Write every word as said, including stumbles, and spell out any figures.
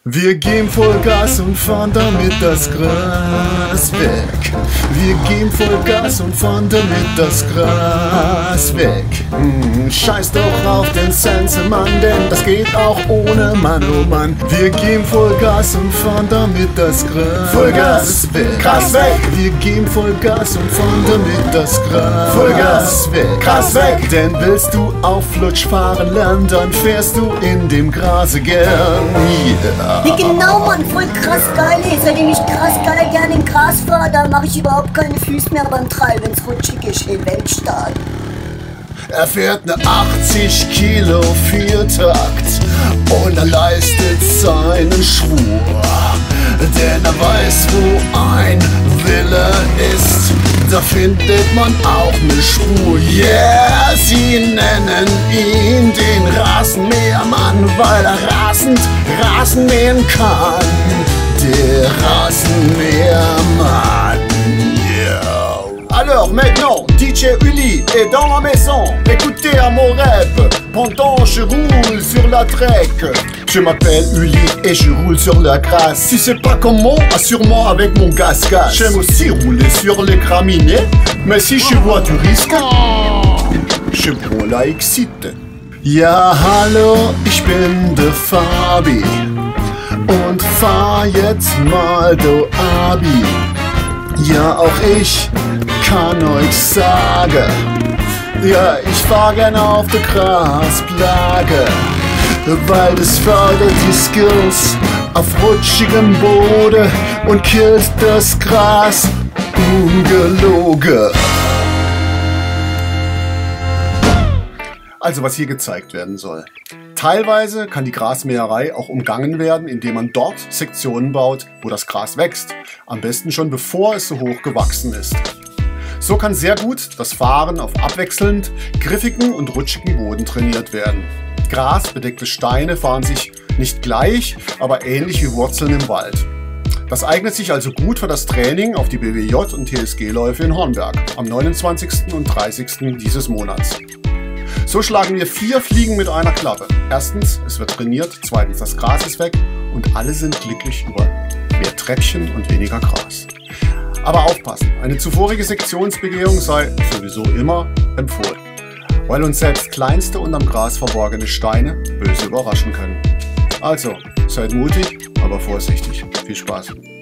Wir geben Vollgas und fahren damit das Gras weg. Wir geben Vollgas und fahren damit das Gras weg. Hm, scheiß doch auf den Sensemann, denn das geht auch ohne Mann, oh Mann. Wir geben Vollgas und fahren damit das Gras Vollgas weg. Gras weg. Wir geben Vollgas und fahren damit das Gras Vollgas weg. Gras weg. Denn willst du auf Flutsch fahren lernen, dann fährst du in dem Grase gern. Yeah. Ja, genau, Mann, voll krass geil. Ey. Seitdem ich krass geil gerne im Gras fahre, da mache ich überhaupt keine Füße mehr beim Treiben, wenn's rutschig ist, hey, Weltstaat. Er fährt ne achtzig Kilo Viertakt und er leistet seinen Schwur. Denn er weiß, wo ein Wille ist, da findet man auch ne Spur. Yeah, sie nennen ihn den Rasenmähermann, weil er rasend Rasen mähen kann. Der Rasenmähermann, yeah. Alors maintenant, D J Uli est dans la maison. Écoutez à mon rap pendant je roule sur la trek. Je m'appelle Uli et je roule sur la grasse. Tu sais pas comment? Ah, sûrement avec mon gas-gas. J'aime aussi rouler sur les graminées, mais si je vois du risque, je prends la Exit. Ja, hallo, ich bin der Fabi und fahr jetzt mal do Abi. Ja, auch ich kann euch sagen, ja, ich fahr gern auf der Grasplage, weil das fördert die Skills auf rutschigem Boden und killt das Gras ungelogen. Also was hier gezeigt werden soll. Teilweise kann die Grasmäherei auch umgangen werden, indem man dort Sektionen baut, wo das Gras wächst. Am besten schon bevor es so hoch gewachsen ist. So kann sehr gut das Fahren auf abwechselnd griffigen und rutschigen Boden trainiert werden. Grasbedeckte Steine fahren sich nicht gleich, aber ähnlich wie Wurzeln im Wald. Das eignet sich also gut für das Training auf die B W J und T S G-Läufe in Hornberg am neunundzwanzigsten und dreißigsten dieses Monats. So schlagen wir vier Fliegen mit einer Klappe. Erstens, es wird trainiert, zweitens, das Gras ist weg und alle sind glücklich über mehr Treppchen und weniger Gras. Aber aufpassen, eine zuvorige Sektionsbegehung sei sowieso immer empfohlen, weil uns selbst kleinste und am Gras verborgene Steine böse überraschen können. Also, seid mutig, aber vorsichtig. Viel Spaß!